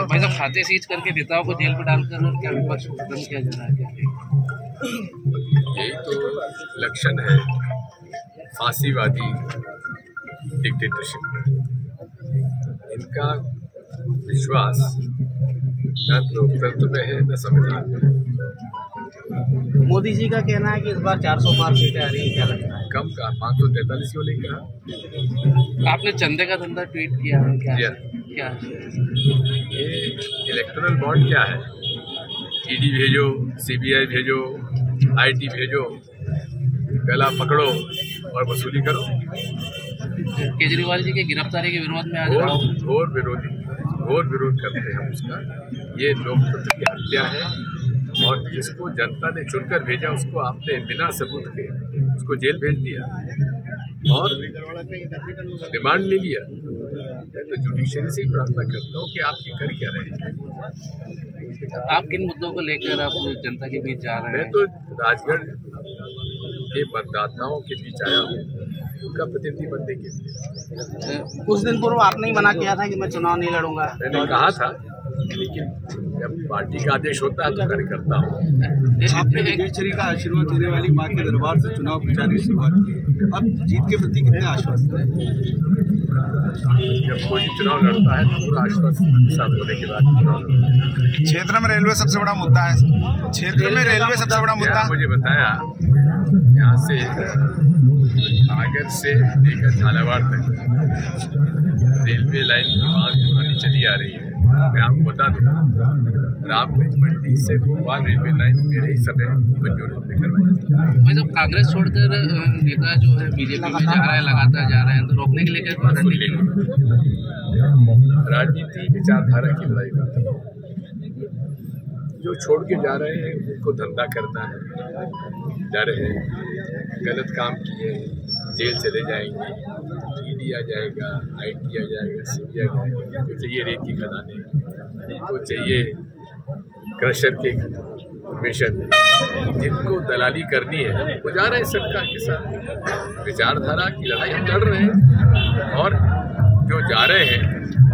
भाई साहब, खाते सीज करके नेताओं को जेल में डालकर क्या विपक्ष को खत्म किया जा रहा है? यही तो लक्षण है फांसीवादी डिक्टेटरशिप। इनका विश्वास न लोकतंत्र में है न संविधान में। मोदी जी का कहना है कि इस बार 400 पार सीटें आ रही है, क्या लगता है? कम का 543 क्यों नहीं कहा? आपने चंदे का धंधा ट्वीट किया है, क्या क्या ये इलेक्टोरल बॉन्ड क्या है? ईडी भेजो, सीबीआई भेजो, आईटी भेजो, गला पकड़ो और वसूली करो। केजरीवाल जी के गिरफ्तारी के विरोध में आज घोर विरोध करते हैं हम उसका। ये लोकतंत्र की हत्या है और जिसको जनता ने चुनकर भेजा उसको आपने बिना सबूत के उसको जेल भेज दिया और रिमांड ले लिया। मैं तो जुडिशरी से ही प्रार्थना करता हूँ कि आप ये कर क्या रहे हैं। आप किन मुद्दों को लेकर आप जनता के बीच जा रहे हैं? मैं तो राजगढ़ के मतदाताओं के बीच आया हूँ, उनका प्रतिनिधि बनने के लिए। कुछ दिन पूर्व आपने ही मना किया था कि मैं चुनाव नहीं लड़ूंगा। मैंने कहा था, लेकिन जब पार्टी का आदेश होता है तो कार्य करता हूँ। आपने विजयश्री का आशीर्वाद देने वाली मां के दरबार से चुनाव प्रचार की शुरुआत की, अब जीत के प्रति कितने आश्वस्त हैं? जब कोई चुनाव लड़ता है तो पूरा आश्वस्त के साथ होने के बाद चुनाव लड़ता है। क्षेत्र में रेलवे सबसे बड़ा मुद्दा है। क्षेत्र में रेलवे सबसे बड़ा मुद्दा मुझे बताया, यहाँ से सागर से लेकर झालावाड़ तक रेलवे लाइन की मांग पुरानी चली आ रही है। मैं आपको बता दूँ, रामगंज मंडी से भोपाल रेलवे लाइन मेरे ही समय मंजूर होने करवाई। भाई साहब, कांग्रेस छोड़कर नेता जो है बीजेपी में जा रहा है, लगातार जा रहे हैं, तो रोकने के लिए क्या रणनीति? राजनीति विचारधारा की लड़ाई होती है। जो छोड़ के जा रहे हैं उनको धंधा करना है, डर है, गलत काम किए जेल चले जाएंगे, ईडी आ जाएगा, आईटी आ जाएगा, सीबीआई आ जाएगा। तो चाहिए रेत की खदानें, तो चाहिए क्रशर के मिशन। जिनको दलाली करनी है वो जा रहे हैं सरकार के साथ। विचारधारा की लड़ाई हम लड़ रहे हैं और जो जा रहे हैं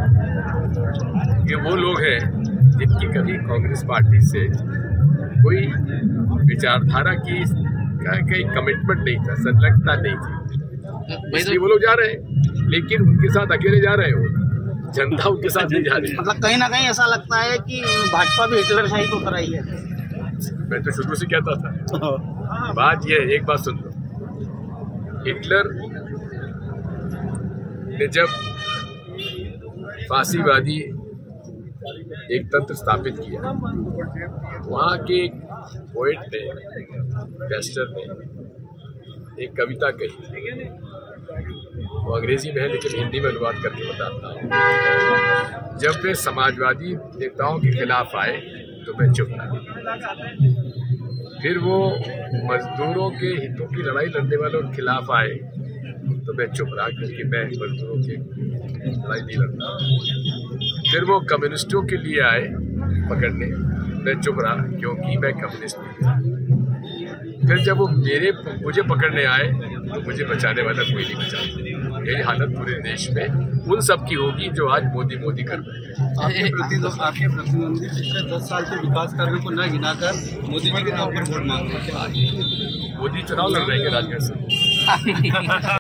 ये वो लोग हैं जिनकी कभी कांग्रेस पार्टी से कोई विचारधारा की कहीं कमिटमेंट नहीं था, संलग्नता नहीं थी, इसलिए वो लोग जा रहे हैं। लेकिन उनके साथ अकेले जा रहे हो, जनता उनके साथ नहीं जा रही है। मतलब कहीं ना कहीं ऐसा लगता है कि भाजपा भी हिटलर शाही को कराई है। मैं तो शुरू से कहता था। बात ये है, एक बात सुन लो, हिटलर ने जब फांसीवादी एक तंत्र स्थापित किया, वहाँ के पोएट ने, पेस्टर ने एक कविता कही, वो अंग्रेजी में है लेकिन हिंदी में अनुवाद करके बताता हूँ। जब वे समाजवादी नेताओं के खिलाफ आए तो मैं चुप रहा, फिर वो मजदूरों के हितों की लड़ाई लड़ने वालों के खिलाफ आए तो मैं चुप रहा, क्योंकि मैं मजदूरों की लड़ाई नहीं लड़ता। फिर वो कम्युनिस्टों के लिए आए पकड़ने, मैं चुप रहा क्योंकि मैं कम्युनिस्ट नहीं था। फिर जब वो मुझे पकड़ने आए तो मुझे बचाने वाला कोई नहीं बचा। यही हालत पूरे देश में उन सब की होगी जो आज मोदी कर रहे हैं। आपके प्रतिद्वंदी पिछले 10 साल के विकास कार्यों को न गिनाकर मोदी जी के नाम पर वोट मांग रहे हैं। मोदी चुनाव लड़ रहे हैं राजगढ़ से।